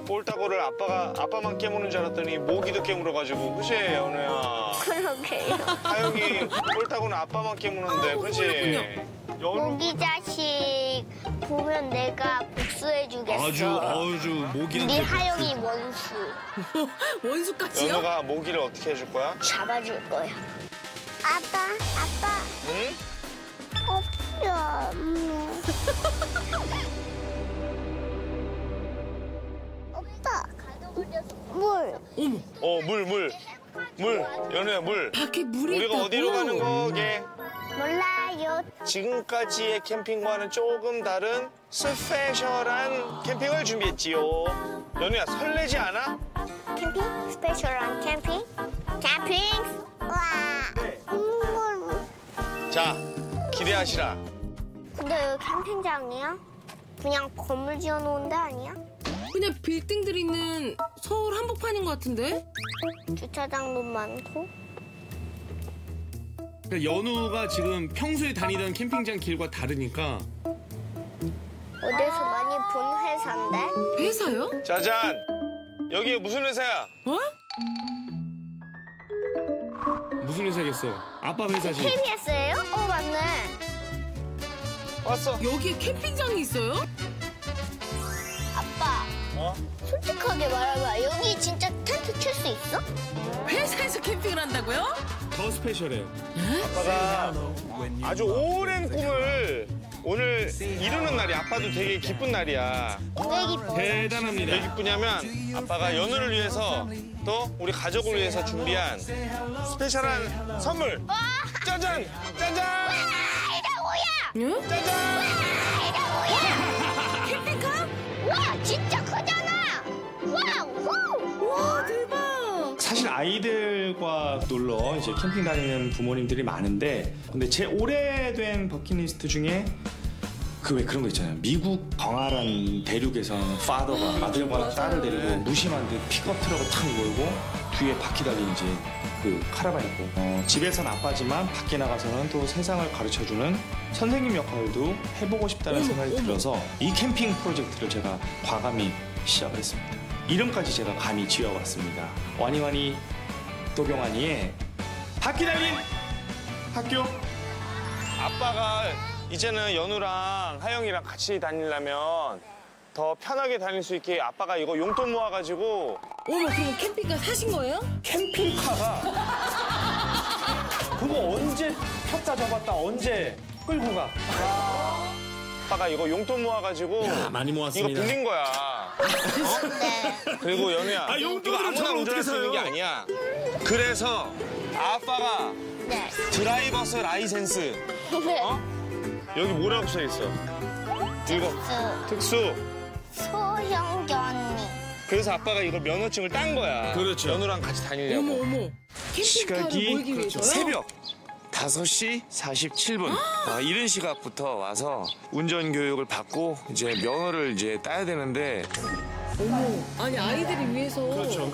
볼따구를 아빠만 깨무는 줄 알았더니 모기도 깨물어가지고, 그치, 연우야? 그러게요. 하영이 볼따구는 아빠만 깨무는데, 그치? 모기 자식 보면 내가 복수해주겠어. 아주 모기한테. 우리 하영이 원수. 원수까지요? 연우가 모기를 어떻게 해줄 거야? 잡아줄 거야. 아빠. 응? 없어. 오빠. 물. 물. 연우야, 물. 밖에 물이 우리가 있다고? 어디로 가는 거게? 몰라요. 지금까지의 캠핑과는 조금 다른 스페셜한 캠핑을 준비했지요. 연우야, 설레지 않아? 캠핑? 스페셜한 캠핑? 캠핑? 와. 자, 기대하시라. 근데 여기 캠핑장이야? 그냥 건물 지어놓은 데 아니야? 그냥 빌딩들 있는 서울 한복판인 것 같은데? 주차장도 많고. 그러니까 연우가 지금 평소에 다니던 캠핑장 길과 다르니까. 어디서 많이 본 회사인데? 회사요? 짜잔! 여기 무슨 회사야? 어? 무슨 회사겠어? 아빠 회사지. KBS예요? 맞네. 왔어. 여기에 캠핑장이 있어요? 아빠, 솔직하게 말해봐. 여기 진짜 텐트 칠 수 있어? 회사에서 캠핑을 한다고요? 더 스페셜해요. 아빠가 아주 오랜 꿈을 오늘 이루는 날이 아빠도 되게 기쁜 날이야. 왜 기뻐? 대단합니다. 왜 기쁘냐면 아빠가 연우를 위해서 또 우리 가족을 위해서 준비한 스페셜한 선물. 짜잔! 짜잔! 이게 뭐야? 응? 짜잔! 이게 뭐야? 캠핑카? 와, 진짜 크잖아. 와우! 와, 대박! 사실 아이들과 놀러 이제 캠핑 다니는 부모님들이 많은데, 근데 제 오래된 버킷리스트 중에 그 왜 그런 거 있잖아요. 미국 광활한 대륙에서는 파더가 아들과 딸을 데리고 무심한 듯 픽업 트럭을 탁 몰고 뒤에 바퀴 달린 이제 그 카라반 있고, 집에서는 아빠지만 밖에 나가서는 또 세상을 가르쳐주는 선생님 역할도 해보고 싶다는 생각이 들어서 이 캠핑 프로젝트를 제가 과감히 시작을 했습니다. 이름까지 제가 감히 지어봤습니다. 와니와니 또병아니의 바퀴 달린 학교. 아빠가 이제는 연우랑 하영이랑 같이 다니려면 더 편하게 다닐 수 있게 아빠가 이거 용돈 모아가지고 어머, 그럼 캠핑카 사신 거예요? 캠핑카가 그거 언제 폈다 접었다 언제 끌고 가? 아빠가 이거 용돈 모아가지고 많이 모았습니다. 이거 빌린 거야. 네. 그리고 연우야, 이거 용돈으로 아무나 저걸 운전할 어떻게 수 있는 게 사요? 아니야. 그래서 아빠가 네. 드라이버스 라이센스 네. 여기 뭐라고 써있어? 이거 특수. 소형견이. 그래서 아빠가 이거 면허증을 딴 거야. 그렇죠. 연우랑 같이 다니려고. 어머. 캠핑카를 몰기 위해서요? 새벽 5시 47분. 이른 시각부터 와서 운전 교육을 받고 이제 면허를 이제 따야 되는데 어머, 아니 아이들을 위해서. 그렇죠.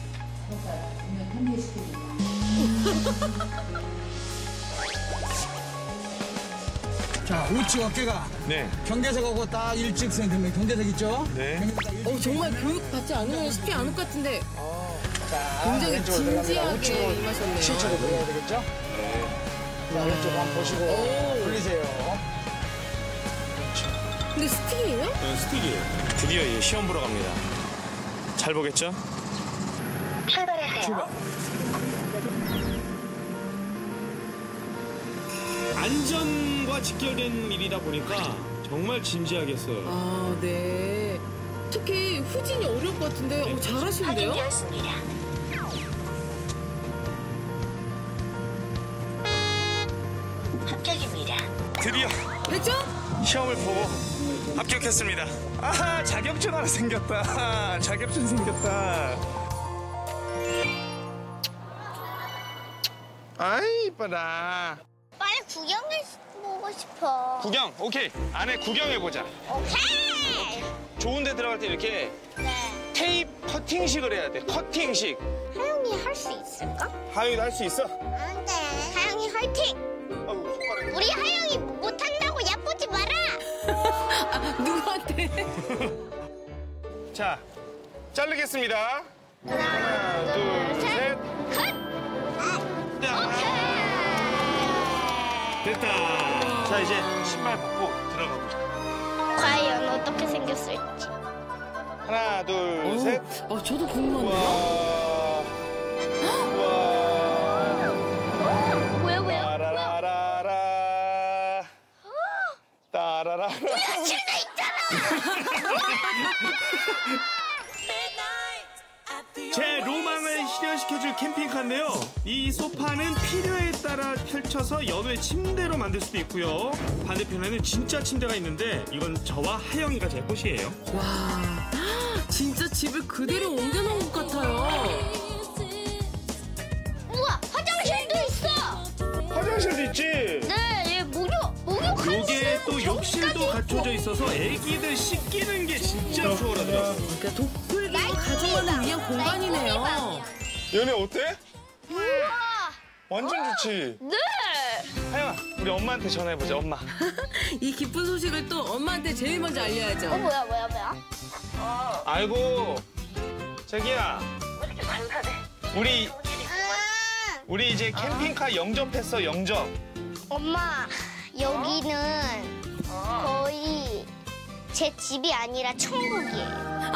자, 우측 어깨가 네. 경계석하고 딱 일직선이면 경계석 있죠? 네. 정말 교육 받지 않으면 쉽지 않을 것 같은데 자, 굉장히 왼쪽으로 들어갑니다. 진지하게 우측으로 임하셨네요. 실체로 들어가야 되겠죠? 자, 왼쪽 한번 보시고 돌리세요. 근데 스틱이에요? 스틱이에요. 드디어 이제 시험 보러 갑니다. 잘 보겠죠? 안전과 직결된 일이다 보니까 정말 진지하게 했어요. 아, 네. 특히 후진이 어려울 것 같은데 잘하시는데요? 드디어 됐죠? 시험을 보고 합격했습니다. 아, 자격증 하나 생겼다. 자격증 생겼다. 아이, 이뻐라. 빨리 구경해보고 싶어. 구경, 오케이. 안에 구경해보자. 오케이! 좋은 데 들어갈 때 이렇게 네. 테이프 커팅식을 해야 돼. 커팅식. 하영이 할 수 있을까? 하영이도 할 수 있어? 안 돼. 하영이 화이팅! 아이고, 손가락이. 우리 하영이 못한다고 얕보지 마라! 누구한테? 자, 자르겠습니다. 하나, 둘, 셋. 됐다. 자, 이제 신발 벗고 들어가 보자. 과연 어떻게 생겼을지. 하나, 둘, 셋. 아, 저도 궁금한데요? 우와. 뭐야, 뭐야? 따라라라라. 따라라라. 제 로망을 실현시켜줄 캠핑카인데요. 이 소파는 필요에 따라 펼쳐서 연우의 침대로 만들 수도 있고요. 반대편에는 진짜 침대가 있는데 이건 저와 하영이가 제 꽃이에요. 와, 진짜 집을 그대로 옮겨놓은 것 같아요. 우와, 화장실도 있어. 화장실도 있지? 네, 얘 목욕 요게 또 욕실도 갖춰져 있어서 애기들 씻기는 게 진짜 수월하더라고요. 그러니까 독풀기로 가정만을 위한 공간이네요. 연애 어때? 우와. 완전 좋지? 네. 하영아, 우리 엄마한테 전화해보자, 엄마. 이 기쁜 소식을 또 엄마한테 제일 먼저 알려야죠. 뭐야? 아이고, 자기야. 우리 이제 캠핑카 영접했어, 영접. 엄마, 여기는 거의 제 집이 아니라 천국이에요.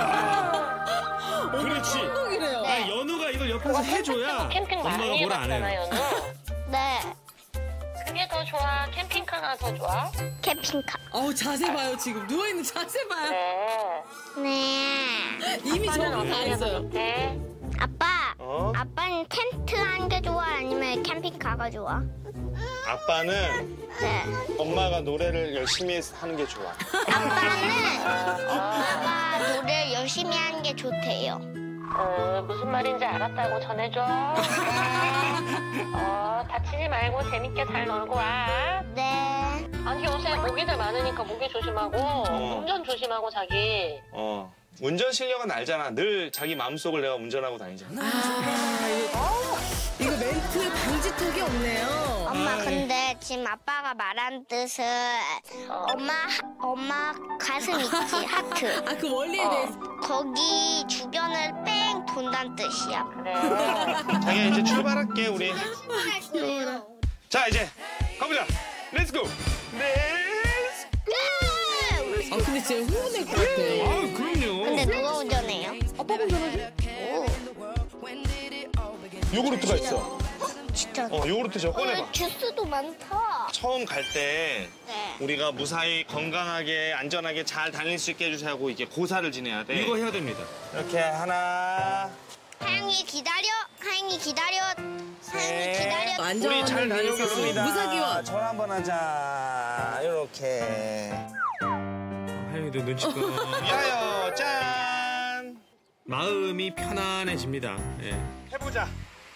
그렇지. 천국이래요. 네. 아, 연우가 이걸 옆에서 해줘야 캠핑 엄마가 많이 뭘 안 해봤잖아, 해요. 연우. 네, 그게 더 좋아? 캠핑카가 더 좋아? 캠핑카. 자세 봐요, 지금. 누워있는 자세 봐요. 네. 네. 이미 적응 다 했어요. 네. 아빠, 어? 아빠는 텐트 한 게 좋아? 아니면 캠핑카가 좋아? 아빠는 네. 엄마가 노래를 열심히 하는 게 좋아. 아빠는 엄마가 노래를 열심히 하는 게 좋대요. 무슨 말인지 알았다고 전해줘. 다치지 말고 재밌게 잘 놀고 와. 네. 아니, 요새 모기들 많으니까 모기 조심하고, 운전 조심하고, 자기. 운전 실력은 알잖아. 늘 자기 마음속을 내가 운전하고 다니잖아. 이거 멘트에 방지턱이 없네요. 엄마, 근데 지금 아빠가 말한 뜻은 엄마 가슴 있지, 하트. 그 원리에 대해서. 거기 주변을 뺑 돈다는 뜻이야. 그래. 자기야, 이제 출발할게, 우리. 자, 이제 가보자. 렛츠고. 근데 진짜 흥분될 것 같아요. 아, 그럼요. 근데 누가 운전해요? 아빠 운전하지? 요구르트가 있어. 진짜. 요구르트 저 꺼내봐. 주스도 많다. 처음 갈 때 네. 우리가 무사히 건강하게 안전하게 잘 다닐 수 있게 해주자고 이게 고사를 지내야 돼. 이거 해야 됩니다. 이렇게 하나. 하영이 기다려. 하영이 기다려. 하영이 기다려. 우리 잘 안전을 위해서 다녀오겠습니다. 무사기와 전화 한번 하자. 이렇게. 하영이도 눈치껏. 위하여 짠. 마음이 편안해집니다. 예. 해보자.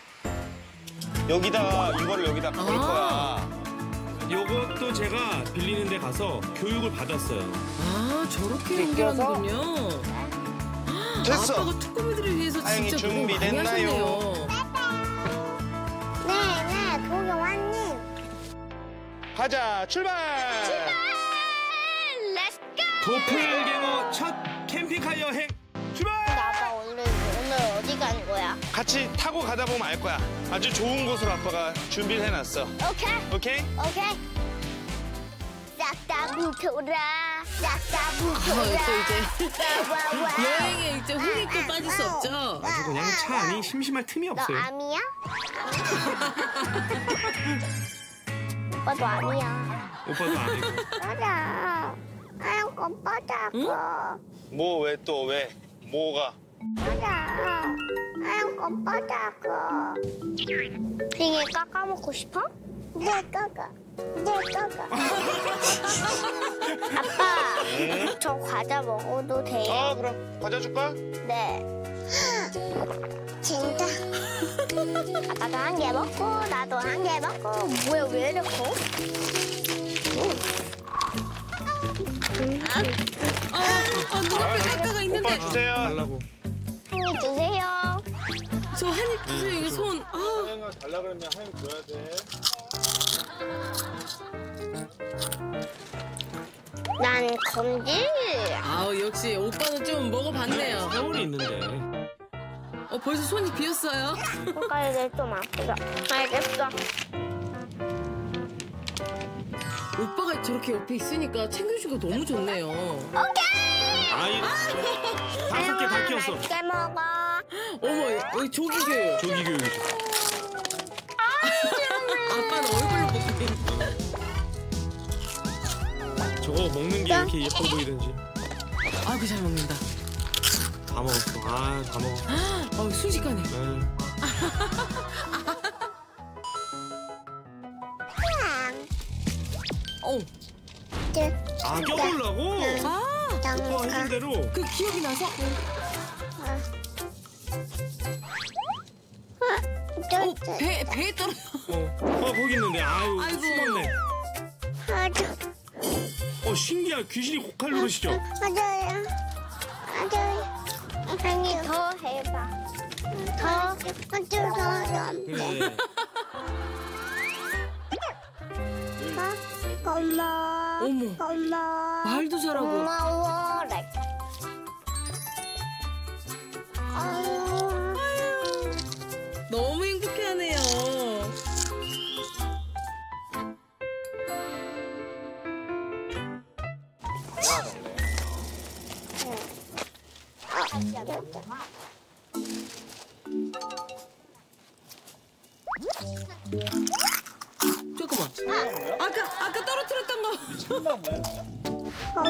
이거를 여기다 걸 거야. 요것도 제가 빌리는 데 가서 교육을 받았어요. 저렇게 연결하는군요. 됐어. 아빠가 뚜꾸미들을 위해서 하영이 진짜 너무 많이 준비됐나요? 하셨네요. 네, 도경환님. 가자, 출발. 렛츠고. 도플갱어 첫 캠핑카 여행 출발! 아빠 오늘 어디 가는 거야? 같이 타고 가다 보면 알 거야. 아주 좋은 곳으로 아빠가 준비를 해놨어. 오케이. 오케이? 오케이. 싹다 뭉쳐라. 싹다 뭉쳐라. 또 이제 와와와. 여행에 이제 흥이 또 빠질 수 없죠. 아주 그냥 차 안이 심심할 틈이 너 없어요. 암이야? 오빠도 암이야. 오빠도 아니고. 맞아. 하얀 오빠자고. 뭐, 왜 또, 왜? 뭐가? 맞아. 하얀 오빠자고. 빙이 깎아먹고 싶어? 네, 깎아. 아빠, 저 과자 먹어도 돼요? 그럼. 과자 줄까? 네. 진짜. 아빠도 한 개 먹고 나도 한 개 먹고. 뭐야, 왜 이렇게 커? 눈앞에 깎아가 오빠 있는데. 주세요. 달라고. 한 입 주세요. 저 한 입 주세요. 이거 손. 하영이가 달라 그러면 하영이 줘야 돼. 난 검질. 아우 역시 오빠는 좀 먹어봤네요. 세월이 있는데. 벌써 손이 비었어요. 손가락이 좀 아프다. 알겠어. 오빠가 저렇게 옆에 있으니까 챙겨주기가 너무 좋네요. 오케이. 아이 5개 다 키웠어. 맛있게 먹어. 어머 여기 조기교육. 조기 교육이죠. 아빠는 얼굴로 보고 저거 먹는 게 이렇게 예뻐 보이든지. 아이고 잘 먹는다. 다 먹었어. 아, 다 먹어. 순식간에. 응. 아, 껴보려고? 오빠 하신 대로. 그 기억이 나서 배에 떨어. 거기 있는데. 아유, 아이고. 숨었네. 신기하다. 귀신이 고칼 누르시죠? 맞아요. 아니 더 해봐. 더 네. 고마워. 어머. 고마워. 말도 잘하고. 고마워래. 너무 행복해하네요. 잠깐만. 아까 떨어뜨렸던 거.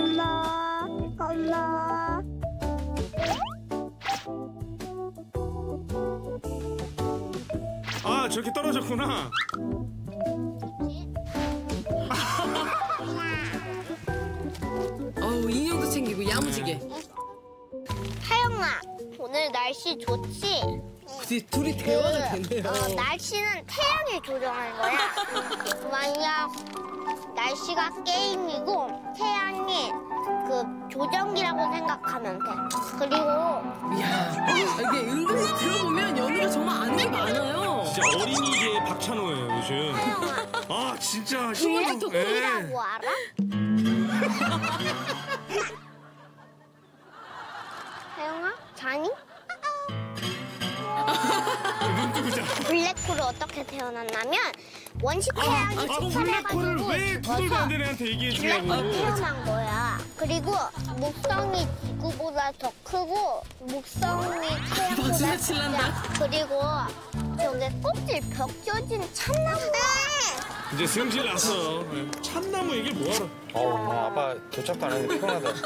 고마워. 아, 저렇게 떨어졌구나. 인형도 챙기고 야무지게. 하영아, 오늘 날씨 좋지? 둘이 대화가 되네요. 날씨는 태양이 조정하는 거야. 만약 날씨가 게임이고 태양이 그 조정기라고 생각하면 돼. 그리고 이야, 이게 은근히 들어보면 연우가 정말 아는 게 많아요. 진짜 어린이계 박찬호예요, 요즘. 아, 진짜 그거부터 이라고 알아? 하영아, 자니? 블랙홀은 어떻게 태어났냐면 원시 태양이 블랙홀을 폭발해가지고 왜 두들도 안 되는 애한테 얘기해 주냐고. 블랙홀 태어난 거야. 그리고 목성이 지구보다 더 크고 목성이 태양보다 박수나 칠란다. 그리고 저게 껍질 벗겨진 참나무야. 이제 승질 났어. 참나무 이게 뭐하러. 아빠 도착도 안 했는데 피곤하다.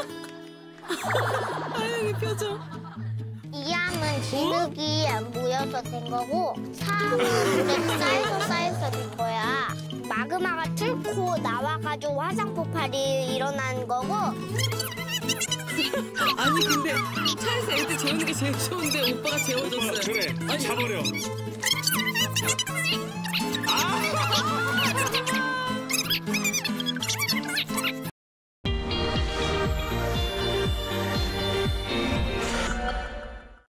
하영이 표정. 이 양은 진흙이 모여서 된 거고 사물에 쌓여서 된 거야. 마그마가 뚫고 나와가지고 화산 폭발이 일어난 거고. 아니 근데 차에서 애들 재우는 게 제일 좋은데 오빠가 재워줬어요. 그래, 아니, 잡으려.